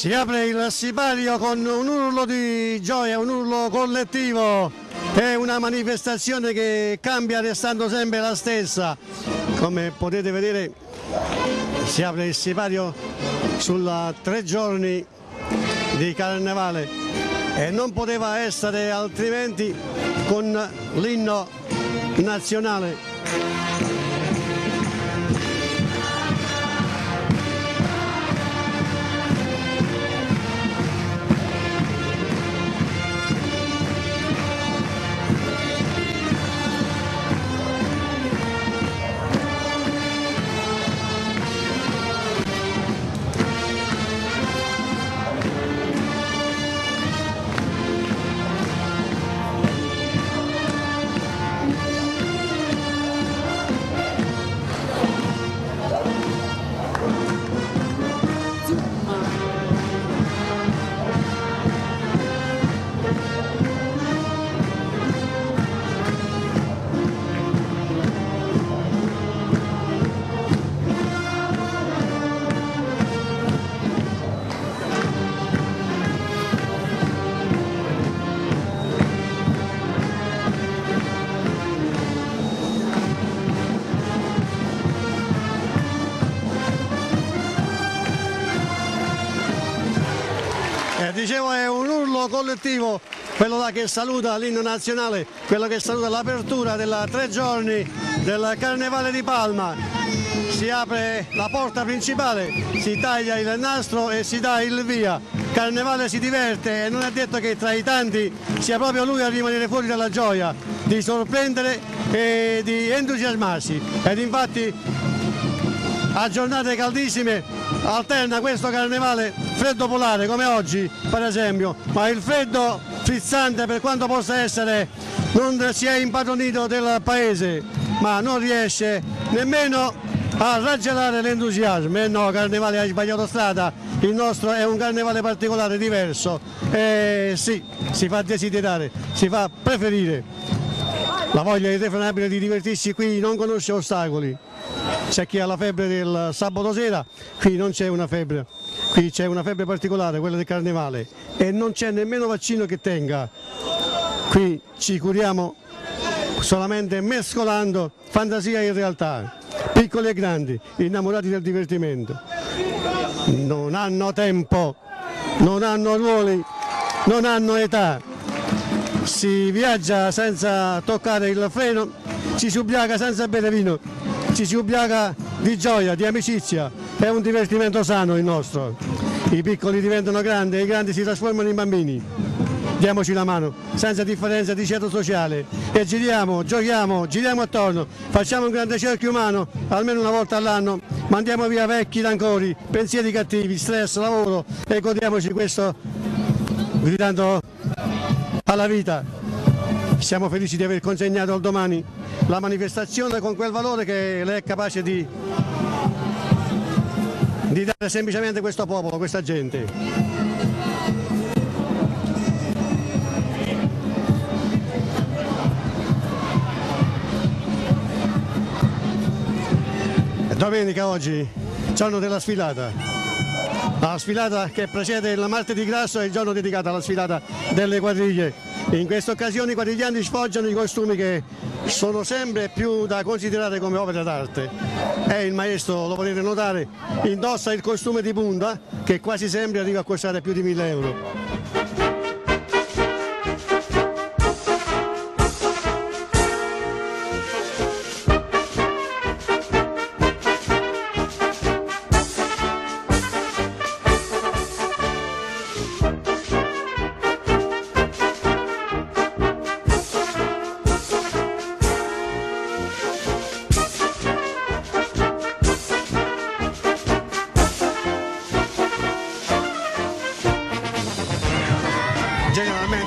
Si apre il sipario con un urlo di gioia, un urlo collettivo, è una manifestazione che cambia restando sempre la stessa. Come potete vedere si apre il sipario sulla 3 giorni di carnevale e non poteva essere altrimenti con l'inno nazionale. Dicevo, è un urlo collettivo, quello là che saluta l'inno nazionale, quello che saluta l'apertura della 3 giorni del Carnevale di Palma. Si apre la porta principale, si taglia il nastro e si dà il via. Carnevale si diverte e non è detto che tra i tanti sia proprio lui a rimanere fuori dalla gioia, di sorprendere e di entusiasmarsi. Ed infatti a giornate caldissime alterna questo carnevale freddo polare come oggi per esempio, ma il freddo frizzante, per quanto possa essere, non si è impadronito del paese, ma non riesce nemmeno a raggelare l'entusiasmo. E no, carnevale, hai sbagliato strada, il nostro è un carnevale particolare, diverso, e sì, si fa desiderare, si fa preferire. La voglia irrefrenabile di divertirsi qui non conosce ostacoli. C'è chi ha la febbre del sabato sera, qui non c'è una febbre, qui c'è una febbre particolare, quella del carnevale, e non c'è nemmeno vaccino che tenga. Qui ci curiamo solamente mescolando fantasia e realtà, piccoli e grandi, innamorati del divertimento. Non hanno tempo, non hanno ruoli, non hanno età. Si viaggia senza toccare il freno, ci si ubriaca senza bere vino, ci si ubriaca di gioia, di amicizia, è un divertimento sano il nostro. I piccoli diventano grandi e i grandi si trasformano in bambini. Diamoci la mano, senza differenza di ceto sociale, e giriamo, giochiamo, giriamo attorno, facciamo un grande cerchio umano, almeno una volta all'anno, mandiamo via vecchi rancori, pensieri cattivi, stress, lavoro, e godiamoci questo gridando alla vita. Siamo felici di aver consegnato al domani la manifestazione con quel valore che lei è capace di dare semplicemente a questo popolo, a questa gente. È domenica oggi, giorno della sfilata. La sfilata che precede il martedì grasso è il giorno dedicato alla sfilata delle quadriglie. In questa occasione i quadrigliani sfoggiano i costumi che sono sempre più da considerare come opere d'arte. E il maestro, lo potete notare, indossa il costume di punta che quasi sempre arriva a costare più di 1.000 euro.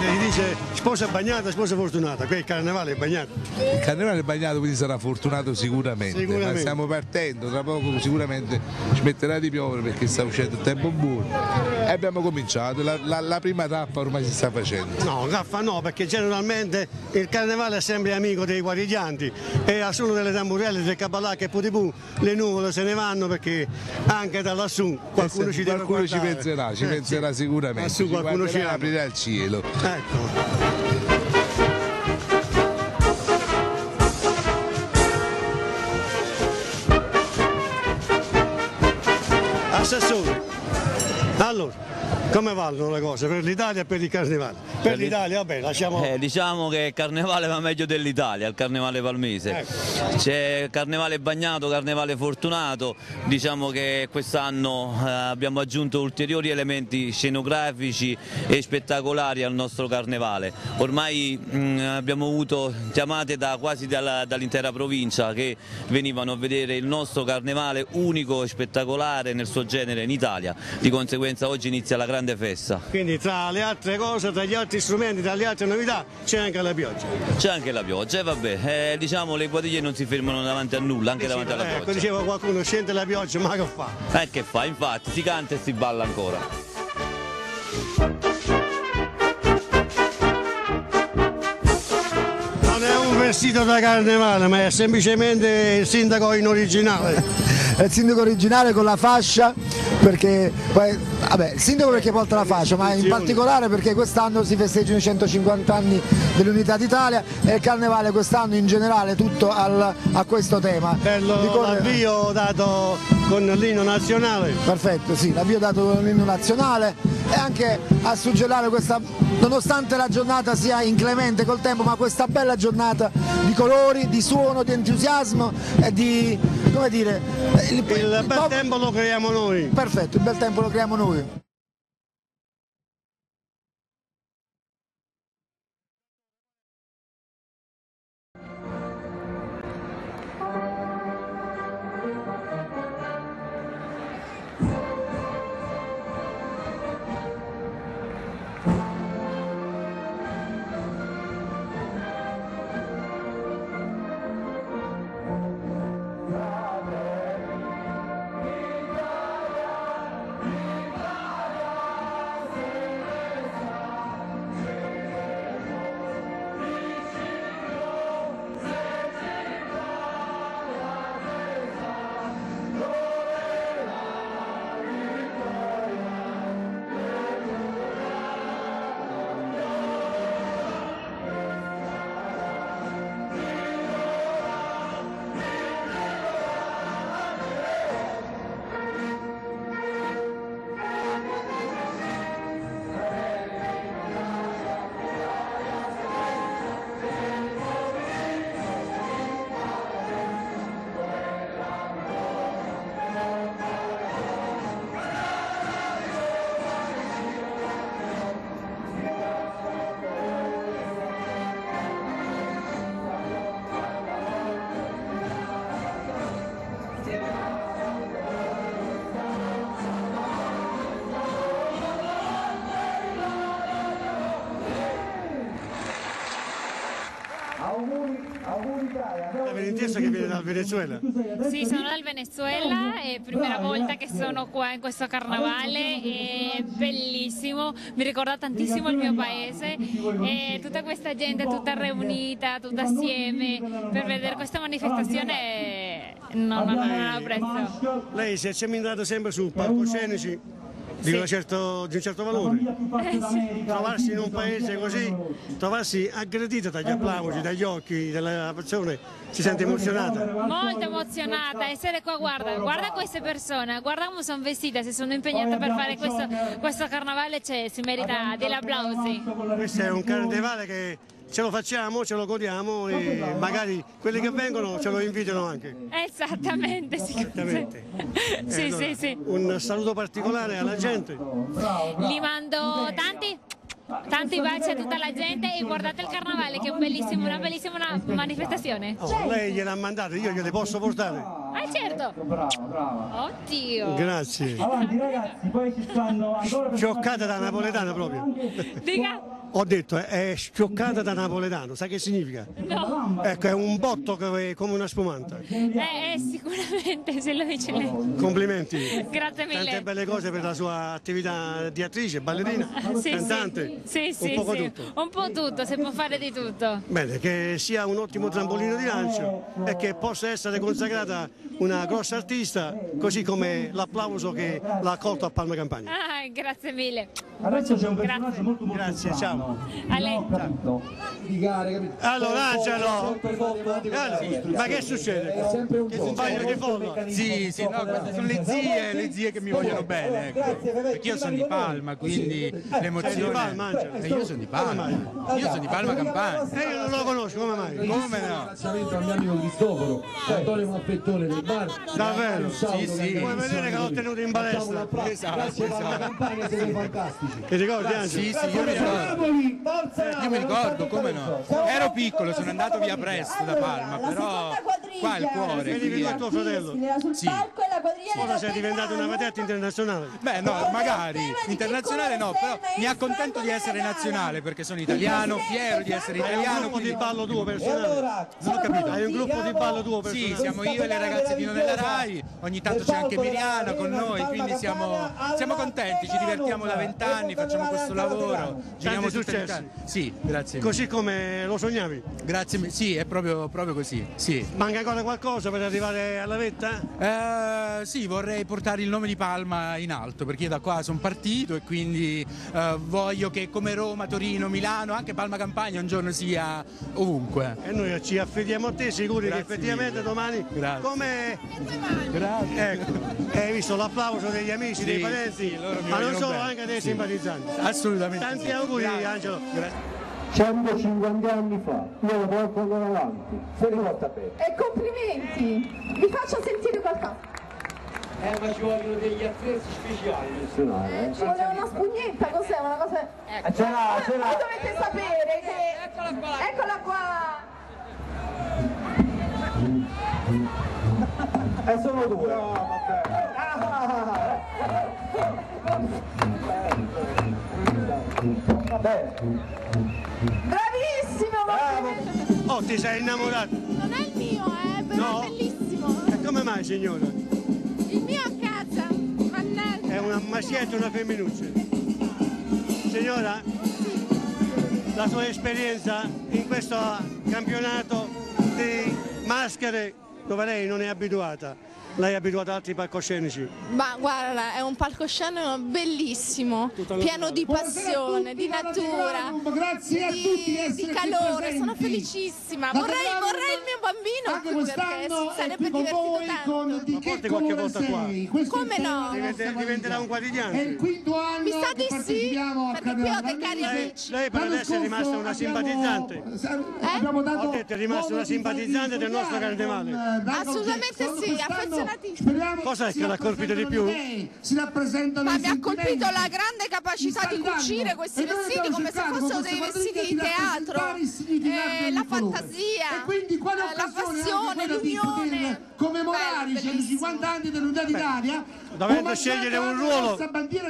si dice sposa bagnata, sposa fortunata, qui il carnevale è bagnato. Il carnevale è bagnato, quindi sarà fortunato sicuramente. Ma stiamo partendo, tra poco sicuramente ci metterà di piovere perché sta uscendo il tempo buono e abbiamo cominciato, la prima tappa ormai si sta facendo. No, gaffa no, perché generalmente il carnevale è sempre amico dei guariglianti e a solo delle tamburelle, del cabalà che putipù le nuvole se ne vanno perché anche da lassù qualcuno ci deve guardare. Ci penserà sì. sicuramente, Lassù qualcuno ci aprirà il cielo. Ecco. Assessore, allora, come vanno le cose per l'Italia e per il carnevale? Per l'Italia, vabbè, lasciamo... Diciamo che il carnevale va meglio dell'Italia, il carnevale palmese. Ecco. C'è carnevale bagnato, carnevale fortunato, diciamo che quest'anno abbiamo aggiunto ulteriori elementi scenografici e spettacolari al nostro carnevale. Ormai abbiamo avuto chiamate quasi dall'intera provincia che venivano a vedere il nostro carnevale unico e spettacolare nel suo genere in Italia, di conseguenza oggi inizia la grande festa. Quindi tra le altre cose, tra gli altri strumenti, tra le altre novità c'è anche la pioggia. C'è anche la pioggia e vabbè, diciamo le guadiglie non si fermano davanti a nulla, anche davanti alla pioggia. Ecco, diceva qualcuno, scende la pioggia, ma che fa? Che fa? Infatti, si canta e si balla ancora. Non è un vestito da carnevale, ma è semplicemente il sindaco in originale. È il sindaco originale con la fascia, perché poi, vabbè, il sindaco perché porta la fascia, ma in particolare perché quest'anno si festeggiano i 150 anni dell'Unità d'Italia e il carnevale quest'anno in generale tutto a questo tema. L'avvio dato con l'inno nazionale. Perfetto, sì, l'avvio dato con l'inno nazionale e anche a suggellare questa, nonostante la giornata sia inclemente col tempo, ma questa bella giornata di colori, di suono, di entusiasmo e di, come dire, il bel tempo lo creiamo noi. Perfetto, il bel tempo lo creiamo noi. Intesa che viene dal Venezuela. Sì, sono dal Venezuela, è la prima volta che sono qua in questo carnevale, è bellissimo, mi ricorda tantissimo il mio paese e tutta questa gente tutta riunita, tutta assieme per vedere questa manifestazione non ha prezzo. Lei si è camminato sempre su palcoscenici di un certo valore. Sì. Trovarsi in un paese così, trovarsi aggredita dagli applausi, dagli occhi delle persone, si sente emozionata? Molto emozionata, essere qua, guarda queste persone, guarda come sono vestite, si sono impegnate per fare questo carnevale, si merita degli applausi. Questo è un carnevale che ce lo facciamo, ce lo godiamo e magari quelli che vengono ce lo invitano anche. Esattamente, sì. Esattamente. Sì, allora, sì. Un saluto particolare alla gente. Gli mando tanti baci a tutta la gente e guardate il carnevale che è una bellissima manifestazione. Oh, lei gliel'ha mandata, io gliele posso portare? Ah certo! Brava. Oddio! Grazie. Avanti ragazzi, poi ci stanno ancora... Scioccata da napoletana proprio. Dica! ho detto è schioccata da napoletano, sai che significa? No. Ecco, è un botto come una spumante. Sicuramente se lo dice lei. Complimenti. Grazie mille. Tante belle cose per la sua attività di attrice, ballerina, Sì, cantante, sì, un poco sì. tutto. Un po' tutto, si può fare di tutto. Bene, che sia un ottimo trampolino di lancio e che possa essere consacrata una grossa artista, così come l'applauso che l'ha accolto a Palma Campania. Grazie mille. Adesso c'è un personaggio molto Grazie, ciao. A lei. Di gare, capito? Allora Angelo, ma che succede? Che un bagno di folla? Sì, no, queste sono le zie che mi vogliono bene, ecco. Perché io sono di Palma, quindi l'emozione. Sei di Palma, Angelo? Io sono di Palma. Io sono di Palma Campania. E io non lo conosco, come mai? Come no? Ringraziamento al mio amico Cristoforo, Antonio Mappettone del bar. Davvero? Sì. Puoi vedere che l'ho tenuto in palestra. Grazie alla Campania, siete fantastici. Ti ricordi Angelo? Sì, io mi ricordo. Io mi ricordo, come no? Ero piccolo, sono andato via presto da Palma, però qua è il cuore. Venivi con tuo fratello? Sì. Ora sei diventato una vedetta internazionale. Beh no, magari internazionale no, però mi accontento di essere nazionale perché sono italiano, fiero di essere Hai un italiano. gruppo di ballo tuo personale? Non ho capito. Hai un gruppo di ballo tuo personale? Sì, siamo io e le ragazze di Nella Rai, ogni tanto c'è anche Miriana con noi, quindi siamo contenti, ci divertiamo da 20 anni, facciamo questo lavoro, giriamo tutte le successi. Sì, grazie. Così come lo sognavi? Grazie, sì, è proprio così, sì. Manca ancora qualcosa per arrivare alla vetta? Sì, vorrei portare il nome di Palma in alto perché io da qua sono partito e quindi voglio che come Roma, Torino, Milano, anche Palma Campania un giorno sia ovunque. E noi ci affidiamo a te, sicuri Grazie che effettivamente mille. domani, Grazie. come Grazie. ecco, hai visto l'applauso degli amici, dei parenti, sì, loro mi ma non vogliono solo, bene. anche dei Sì. simpatizzanti. Assolutamente. Tanti sì. auguri Grazie. Angelo. Grazie. 150 anni fa, io lo porto ancora avanti, se riporta bene. E complimenti! Vi faccio sentire qualcosa. Ma ci vogliono degli attrezzi speciali. Ci voleva una spugnetta, cos'è? Una cosa. Ce l'ha. Voi dovete sapere che. Eccola qua! E sono due. Bravissimo! Ma Oh, ti sei innamorato? non è il mio, No? è bellissimo! E come mai signora? Il mio a casa! Mannaggia! È una maschietta e una femminuccia. Signora, la sua esperienza in questo campionato di maschere dove lei non è abituata, lei è abituata ad altri palcoscenici. Ma guarda, è un palcoscenico bellissimo, pieno di passione, di natura, di calore, sono felicissima. Vorrei il mio bambino qui perché si sarebbe divertito tanto. Ma porti qualche volta qua. Come no? Diventerà un quotidiano. Mi sa di sì, perché qui ho dei cari amici. Lei per adesso è rimasta una simpatizzante. Ho detto è rimasta una simpatizzante del nostro carnevale. Assolutamente sì, affezionatissima. Cos'è che l'ha colpito di più? Ma mi ha colpito la grande capacità di cucire questi vestiti come se fossero dei vestiti di teatro, la fantasia, la passione, l'unione. Commemorare i 150 anni dell'unità d'Italia, Dovendo scegliere un ruolo,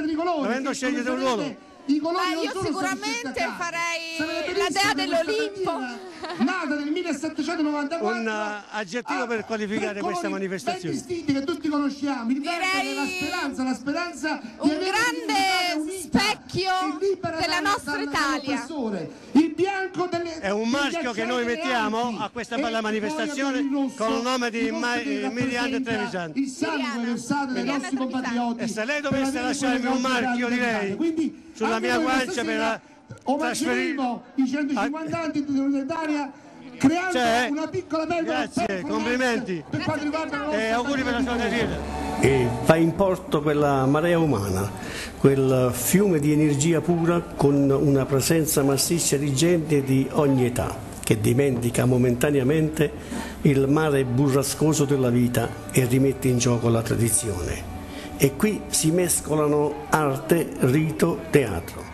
Ma io sicuramente farei la dea dell'Olimpo. Nata nel 1794, un aggettivo per qualificare questa manifestazione. Vestiti che tutti conosciamo, il verde Direi la speranza di un avere grande un'unità specchio e libera della nostra Italia. dall'oppressore. Il bianco È un marchio che noi mettiamo a questa bella manifestazione con il nome di Miriam Trevisan. Il sangue versato dai nostri compatrioti. E se lei dovesse lasciarmi un marchio di lei sulla mia guancia per trasferirlo i 150 anni dell'unità d'Italia, creando una piccola pergola. Grazie, complimenti per quanto riguarda la nostra e auguri per la sua carriera. E va in porto quella marea umana, quel fiume di energia pura con una presenza massiccia di gente di ogni età che dimentica momentaneamente il mare burrascoso della vita e rimette in gioco la tradizione. E qui si mescolano arte, rito, teatro.